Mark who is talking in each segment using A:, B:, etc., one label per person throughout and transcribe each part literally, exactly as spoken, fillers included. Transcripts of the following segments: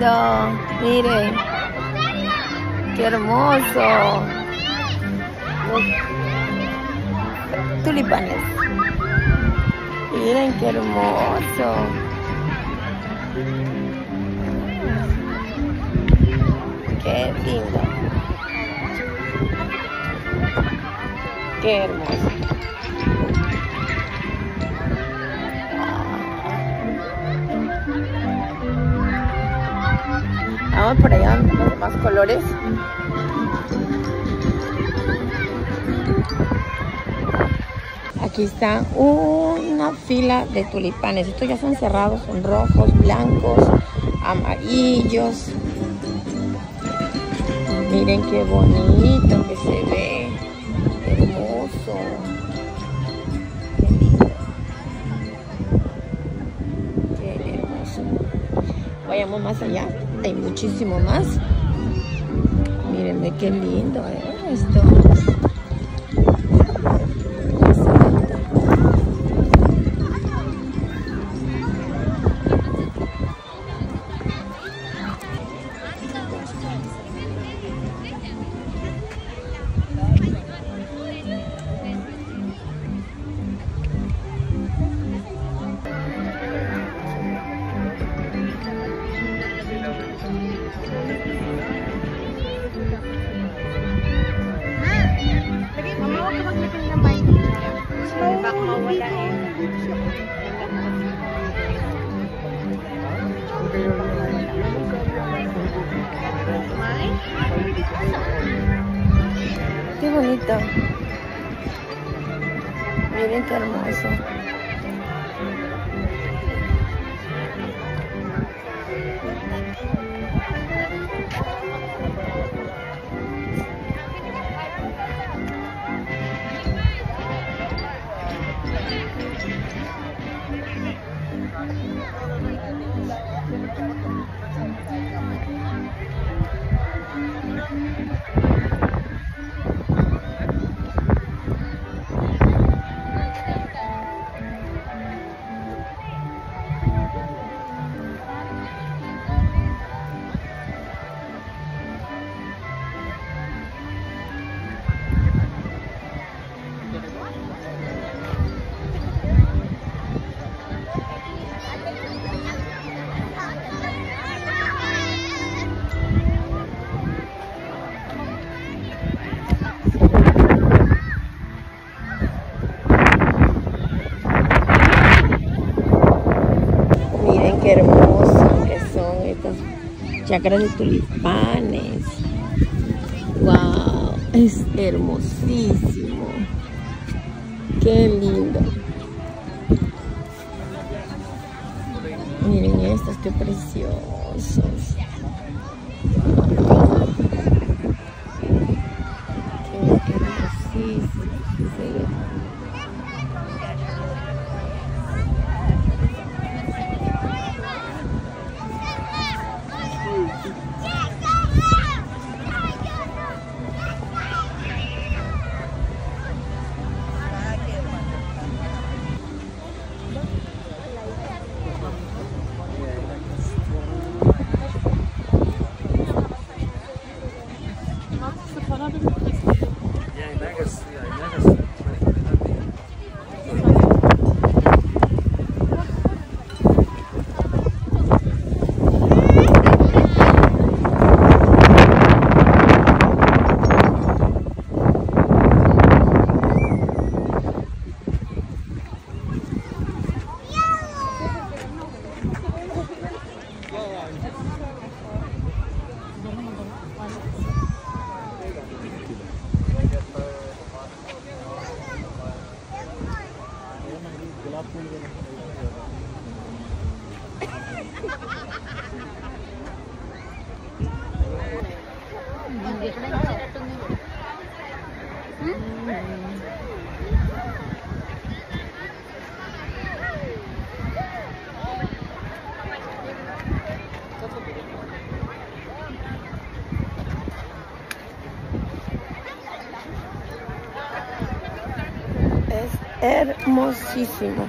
A: lindo! Miren, qué hermoso. Tulipanes. Miren qué hermoso. Qué lindo. Qué hermoso. Vamos por allá, los demás colores. Aquí está una fila de tulipanes. Estos ya están cerrados, son rojos, blancos, amarillos. Miren qué bonito que se ve. Hermoso. Qué lindo. Qué hermoso. Vayamos más allá. Hay muchísimo más. Mírenme qué lindo es esto. Qué bonito. Miren qué hermoso. Qué hermoso que son estas chacras de tulipanes. Wow, es hermosísimo. Qué lindo. Miren estos, qué preciosos. Wow. Qué hermosísimo. Sí. Hermosísimo.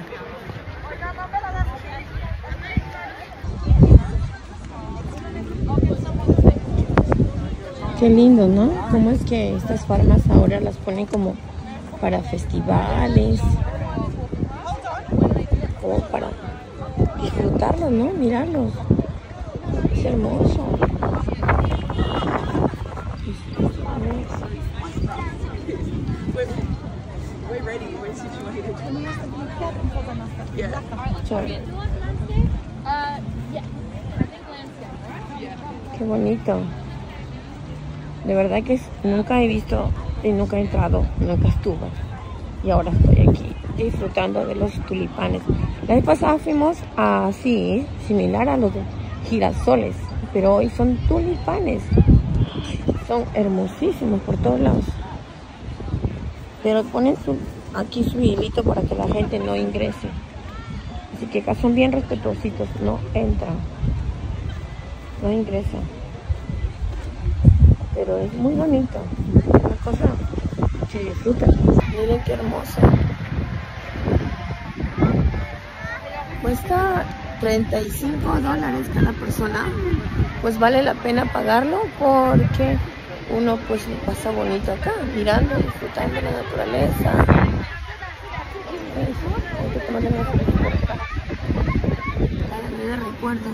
A: Qué lindo, ¿no? Cómo es que estas farmas ahora las ponen como para festivales o para disfrutarlos, ¿no? Mirarlos. Es hermoso. Sorry. Qué bonito. De verdad que nunca he visto y nunca he entrado, nunca estuve. Y ahora estoy aquí disfrutando de los tulipanes. La vez pasada fuimos así, similar a los de girasoles, pero hoy son tulipanes. Son hermosísimos por todos lados. Pero ponen su, aquí su hilito para que la gente no ingrese. Así que acá son bien respetuositos, no entran, no ingresan. Pero es muy bonito, una cosa que disfrutan. Miren qué hermoso. Cuesta treinta y cinco dólares cada persona. Pues vale la pena pagarlo porque uno pues le pasa bonito acá, mirando, disfrutando de la naturaleza. Hay que tomarle una foto por acá. Me da recuerdo.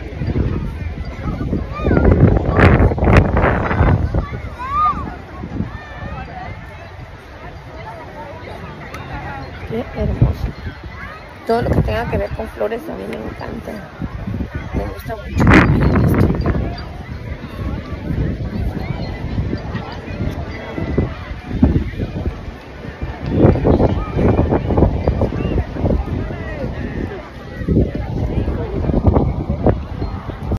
A: Qué hermoso. Todo lo que tenga que ver con flores a mí me encanta. Me gusta mucho.